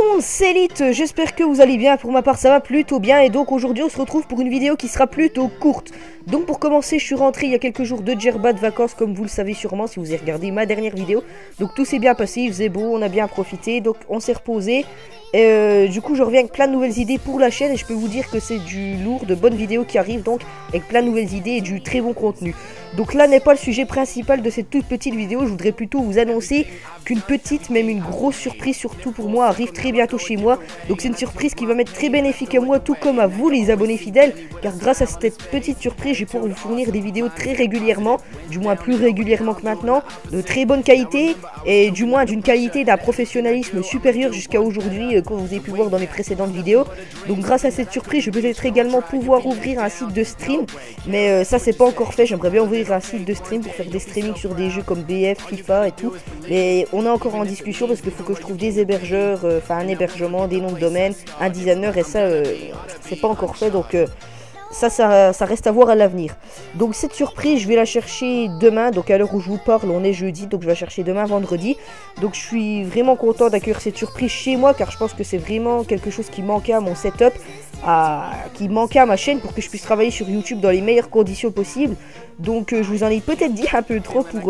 monde, c'est Elite, j'espère que vous allez bien, pour ma part ça va plutôt bien et donc aujourd'hui on se retrouve pour une vidéo qui sera plutôt courte. Donc pour commencer je suis rentré il y a quelques jours de Djerba de vacances comme vous le savez sûrement si vous avez regardé ma dernière vidéo. Donc tout s'est bien passé, il faisait beau, on a bien profité, donc on s'est reposé. Et du coup je reviens avec plein de nouvelles idées pour la chaîne et je peux vous dire que c'est du lourd, de bonnes vidéos qui arrivent donc avec plein de nouvelles idées et du très bon contenu. Donc là n'est pas le sujet principal de cette toute petite vidéo, je voudrais plutôt vous annoncer qu'une petite, même une grosse surprise surtout pour moi arrive très bientôt chez moi. Donc c'est une surprise qui va m'être très bénéfique à moi tout comme à vous les abonnés fidèles, car grâce à cette petite surprise je vais pouvoir vous fournir des vidéos très régulièrement, du moins plus régulièrement que maintenant, de très bonne qualité et du moins d'une qualité d'un professionnalisme supérieur jusqu'à aujourd'hui comme vous avez pu voir dans les précédentes vidéos. Donc grâce à cette surprise je vais peut-être également pouvoir ouvrir un site de stream, mais ça c'est pas encore fait, j'aimerais bien ouvrir un site de stream pour faire des streamings sur des jeux comme BF, FIFA et tout, mais on est encore en discussion parce qu'il faut que je trouve des hébergeurs, enfin un hébergement, des noms de domaine, un designer et ça c'est pas encore fait donc ça reste à voir à l'avenir. Donc cette surprise je vais la chercher demain, donc à l'heure où je vous parle on est jeudi, donc je vais la chercher demain vendredi. Donc je suis vraiment content d'accueillir cette surprise chez moi car je pense que c'est vraiment quelque chose qui manquait à mon setup, qui manquait à ma chaîne pour que je puisse travailler sur YouTube dans les meilleures conditions possibles. Donc je vous en ai peut-être dit un peu trop pour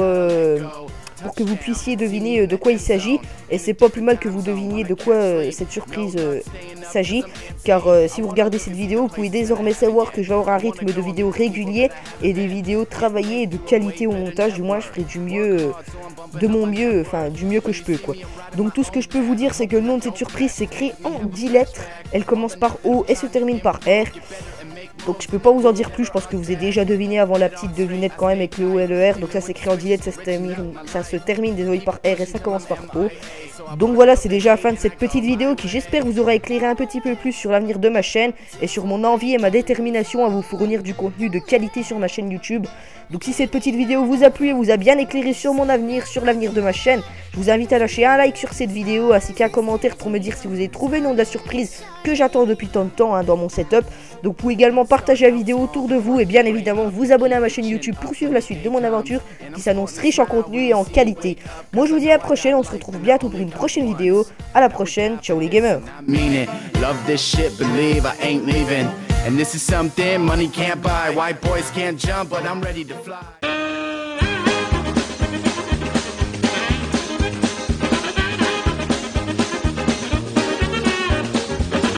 que vous puissiez deviner de quoi il s'agit. Et c'est pas plus mal que vous deviniez de quoi cette surprise s'agit. Car si vous regardez cette vidéo, vous pouvez désormais savoir que je vais avoir un rythme de vidéos régulier et des vidéos travaillées et de qualité au montage. Du moins, je ferai du mieux, de mon mieux, enfin du mieux que je peux quoi. Donc tout ce que je peux vous dire, c'est que le nom de cette surprise s'écrit en 10 lettres. Elle commence par O et se termine par R. Donc je peux pas vous en dire plus, je pense que vous avez déjà deviné avant la petite devinette quand même avec le O et le R. Donc ça s'écrit en 10 lettres, ça se termine désolé par R et ça commence par O. Donc voilà, c'est déjà la fin de cette petite vidéo qui j'espère vous aura éclairé un petit peu plus sur l'avenir de ma chaîne et sur mon envie et ma détermination à vous fournir du contenu de qualité sur ma chaîne YouTube. Donc si cette petite vidéo vous a plu et vous a bien éclairé sur mon avenir, sur l'avenir de ma chaîne, je vous invite à lâcher un like sur cette vidéo ainsi qu'un commentaire pour me dire si vous avez trouvé le nom de la surprise que j'attends depuis tant de temps dans mon setup. Donc vous pouvez également partager la vidéo autour de vous et bien évidemment vous abonner à ma chaîne YouTube pour suivre la suite de mon aventure qui s'annonce riche en contenu et en qualité. Moi je vous dis à la prochaine, on se retrouve bientôt pour une prochaine vidéo. À la prochaine, ciao les gamers. And this is something money can't buy. White boys can't jump, but I'm ready to fly.